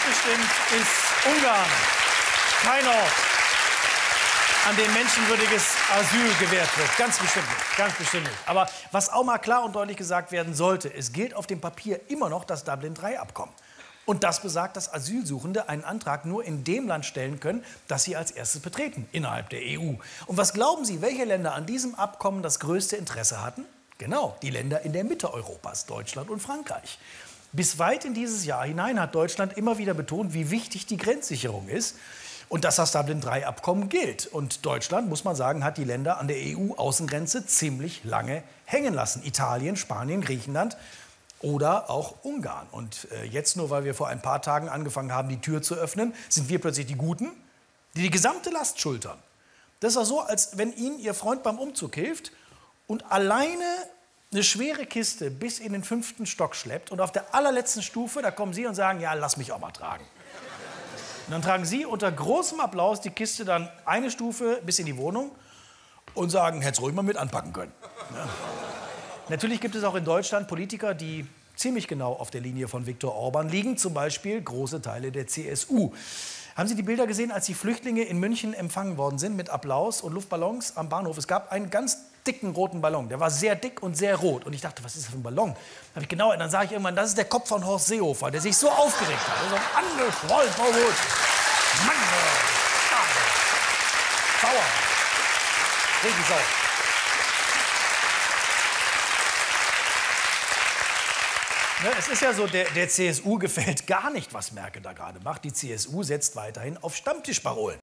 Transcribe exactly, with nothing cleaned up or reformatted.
bestimmt ist Ungarn kein Ort, an dem menschenwürdiges Asyl gewährt wird. Ganz bestimmt nicht. Ganz bestimmt nicht. Aber was auch mal klar und deutlich gesagt werden sollte, es gilt auf dem Papier immer noch das Dublin drei Abkommen. Und das besagt, dass Asylsuchende einen Antrag nur in dem Land stellen können, das sie als erstes betreten, innerhalb der E U. Und was glauben Sie, welche Länder an diesem Abkommen das größte Interesse hatten? Genau, die Länder in der Mitte Europas, Deutschland und Frankreich. Bis weit in dieses Jahr hinein hat Deutschland immer wieder betont, wie wichtig die Grenzsicherung ist und dass das Dublin drei Abkommen gilt. Und Deutschland, muss man sagen, hat die Länder an der E U-Außengrenze ziemlich lange hängen lassen. Italien, Spanien, Griechenland oder auch Ungarn. Und äh, jetzt nur, weil wir vor ein paar Tagen angefangen haben, die Tür zu öffnen, sind wir plötzlich die Guten, die die gesamte Last schultern. Das ist doch so, als wenn Ihnen Ihr Freund beim Umzug hilft und alleine eine schwere Kiste bis in den fünften Stock schleppt und auf der allerletzten Stufe, da kommen Sie und sagen, ja, lass mich auch mal tragen. Und dann tragen Sie unter großem Applaus die Kiste dann eine Stufe bis in die Wohnung und sagen, hätte es ruhig mal mit anpacken können. Ja. Natürlich gibt es auch in Deutschland Politiker, die ziemlich genau auf der Linie von Viktor Orban liegen, zum Beispiel große Teile der C S U. Haben Sie die Bilder gesehen, als die Flüchtlinge in München empfangen worden sind mit Applaus und Luftballons am Bahnhof? Es gab einen ganz dicken roten Ballon, der war sehr dick und sehr rot. Und ich dachte, was ist das für ein Ballon? Hab ich genau, und dann sah ich irgendwann, das ist der Kopf von Horst Seehofer, der sich so aufgeregt hat. So angeschwollen, Frau Roth. Mann, sauer. Richtig sauer. Ne, es ist ja so, der, der C S U gefällt gar nicht, was Merkel da gerade macht. Die C S U setzt weiterhin auf Stammtischparolen.